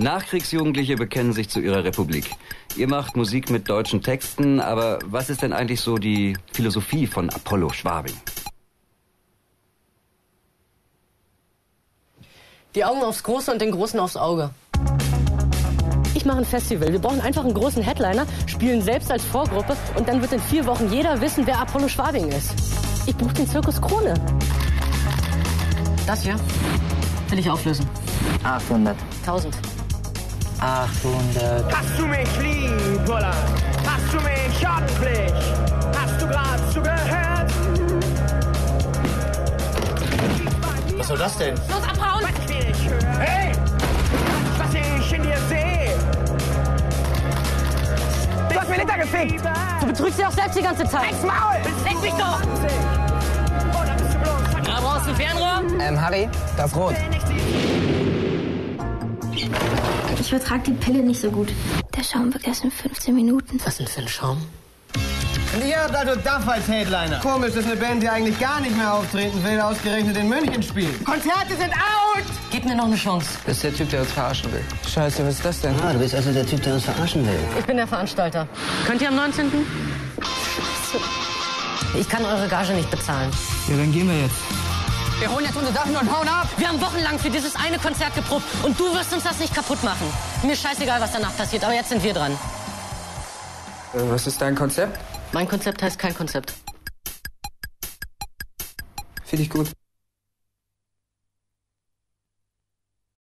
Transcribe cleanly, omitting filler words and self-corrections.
Nachkriegsjugendliche bekennen sich zu ihrer Republik. Ihr macht Musik mit deutschen Texten, aber was ist denn eigentlich so die Philosophie von Apollo Schwabing? Die Augen aufs Große und den Großen aufs Auge. Ich mache ein Festival. Wir brauchen einfach einen großen Headliner, spielen selbst als Vorgruppe und dann wird in 4 Wochen jeder wissen, wer Apollo Schwabing ist. Ich buche den Zirkus Krone. Das hier will ich auflösen. 800. 1000. 800. Hast du mich lieb, oder hast du mich ordentlich? Hast du grad zugehört? Was soll das denn? Los, abhauen! Was ich nicht höre. Hey! Was ich in dir sehe. Du hast mir Liter gefickt! Du betrügst dich auch selbst die ganze Zeit. Halt's Maul! Leck mich doch! Oder bist du bloß Na, brauchst du ein Fernrohr? Harry, das Rot. Ich vertrage die Pille nicht so gut. Der Schaum wirkt erst in 15 Minuten. Was denn für ein Schaum? Und ihr habt also Duff als Headliner. Komisch, dass eine Band, die eigentlich gar nicht mehr auftreten will, ausgerechnet in München spielt. Konzerte sind out! Gib mir noch eine Chance. Das ist der Typ, der uns verarschen will. Scheiße, was ist das denn? Ah, du bist also der Typ, der uns verarschen will. Ich bin der Veranstalter. Könnt ihr am 19.? Ich kann eure Gage nicht bezahlen. Ja, dann gehen wir jetzt. Wir holen jetzt unsere Sachen und hauen ab. Wir haben wochenlang für dieses eine Konzert geprobt und du wirst uns das nicht kaputt machen. Mir scheißegal, was danach passiert, aber jetzt sind wir dran. Was ist dein Konzept? Mein Konzept heißt kein Konzept. Finde ich gut.